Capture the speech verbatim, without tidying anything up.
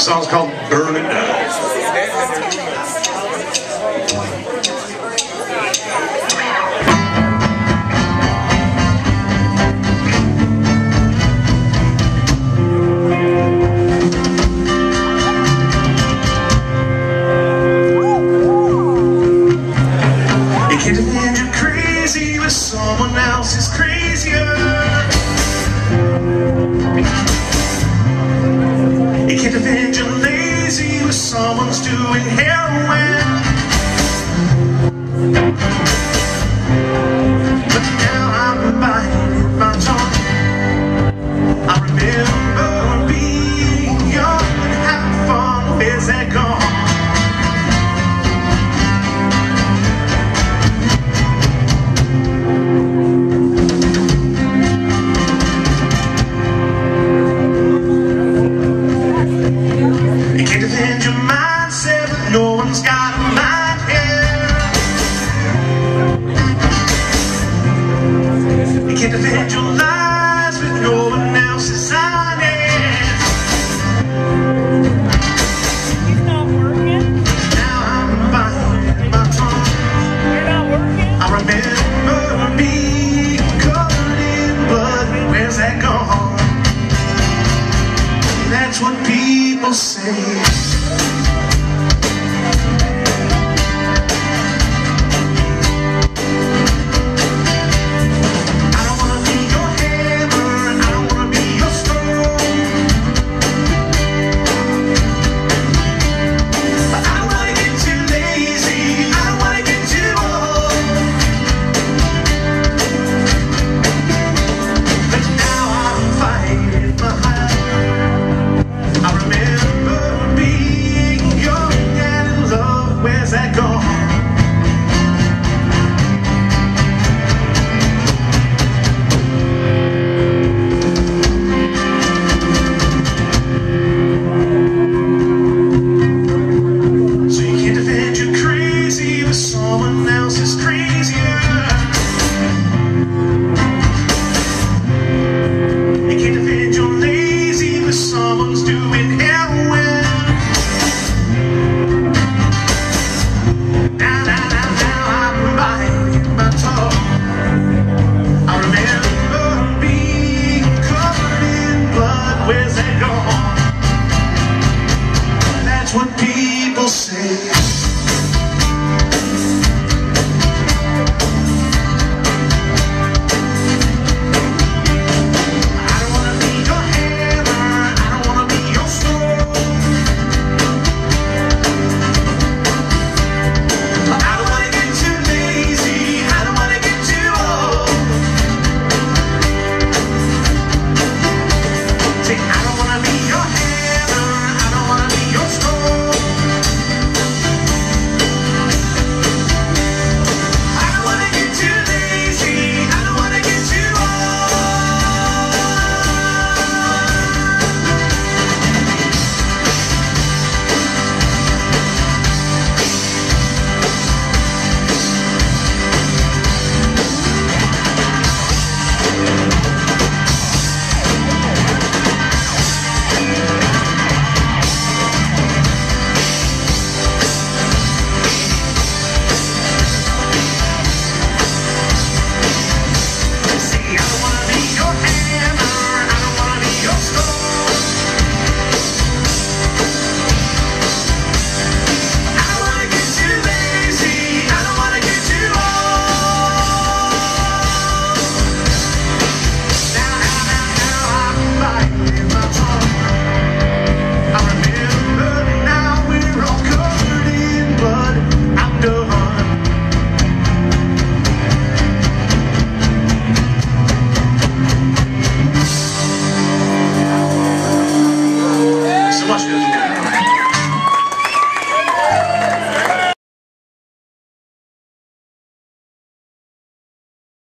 song's called Burn It Down. You can't defend you're crazy with someone else is crazier. You can't defend you're lazy with someone's doing heroin. But now I'm biting my tongue. I remember being young and having fun. Where's that gone? You can't defend your mindset, but no one's got a mind here. You can't defend your lies, but no one else is honest. He's not working. Now I'm biting my tongue. You're not working. I remember being covered in blood. Where's that gone? That's what people say.